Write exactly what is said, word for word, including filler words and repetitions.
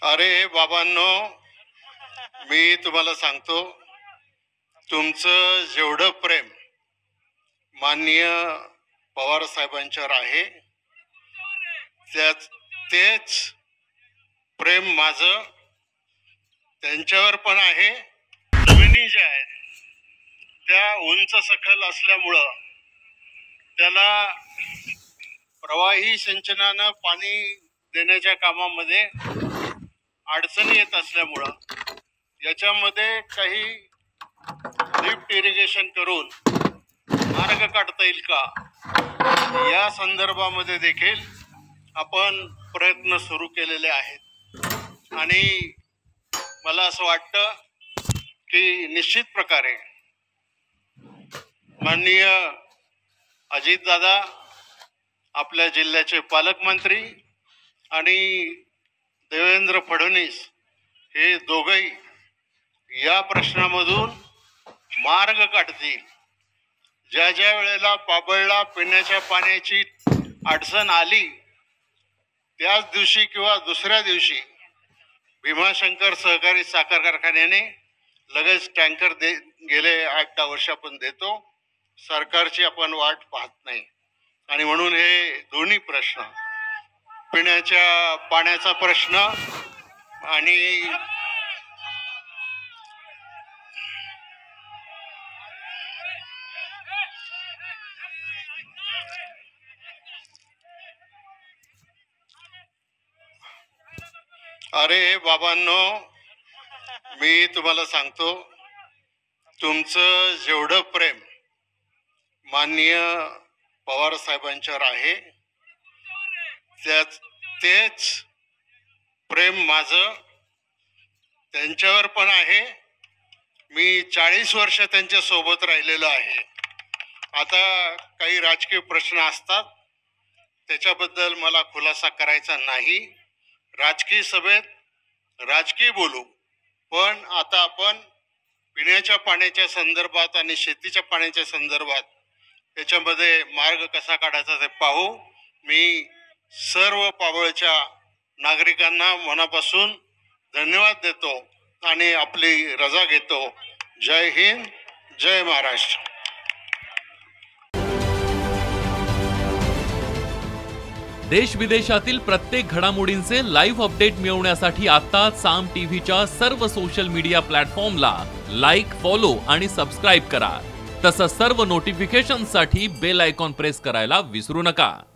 अरे बाबांनो, मी तुम्हाला सांगतो, तुमचं जेवढं प्रेम माननीय पवार साहेबांच्यावर आहे, त्याच तेच प्रेम माझं त्यांच्यावर पण आहे. जमिनी ज्या आहेत त्या उंच सखल असल्यामुळं त्याला प्रवाही सिंचनानं पाणी देण्याच्या कामामध्ये अडचणी येत असल्यामुळं याच्यामध्ये काही लिफ्ट इरिगेशन करून मार्ग काढता येईल का, या संदर्भामध्ये देखील आपण प्रयत्न सुरू केलेले आहेत. आणि मला असं वाटतं की निश्चित प्रकारे माननीय अजितदादा, आपल्या जिल्ह्याचे पालकमंत्री आणि देवेंद्र फडणवीस हे दोघंही या प्रश्नामधून मार्ग काढतील. ज्या ज्या वेळेला पाबळला पिण्याच्या पाण्याची अडचण आली त्याच दिवशी किंवा दुसऱ्या दिवशी भीमाशंकर सहकारी साखर कारखान्याने लगेच टँकर दे गेले आठ दहा वर्ष आपण देतो. सरकारची आपण वाट पाहत नाही. आणि म्हणून हे दोन्ही प्रश्न, पिण्याच्या पाण्याचा प्रश्न आणि अरे बाबांनो, मी तुम्हाला सांगतो, तुमचं जेवढं प्रेम माननीय पवार साहेबांच्यावर आहे, त्याच तेच प्रेम माझं त्यांच्यावर पण आहे. मी चाळीस वर्ष त्यांच्या सोबत राहिलेलो आहे. आता काही राजकीय प्रश्न असतात, त्याच्याबद्दल मला खुलासा करायचा नाही. राजकीय सभेत राजकीय बोलू, पण आता आपण पिण्याच्या पाण्याच्या संदर्भात आणि शेतीच्या पाण्याच्या संदर्भात त्याच्यामध्ये मार्ग कसा काढायचा ते पाहू. मी सर्व पाबळच्या नागरिकांना मनापासून धन्यवाद देतो आणि आपली रजा घेतो. जय हिंद, जय महाराष्ट्र. देश विदेशातील प्रत्येक घडामोडींचे लाईव्ह अपडेट मिळवण्यासाठी आता साम टीव्हीच्या सर्व सोशल मीडिया प्लॅटफॉर्मला लाईक, फॉलो आणि सबस्क्राईब करा. तसंच सर्व नोटिफिकेशनसाठी बेल आयकॉन प्रेस करायला विसरू नका.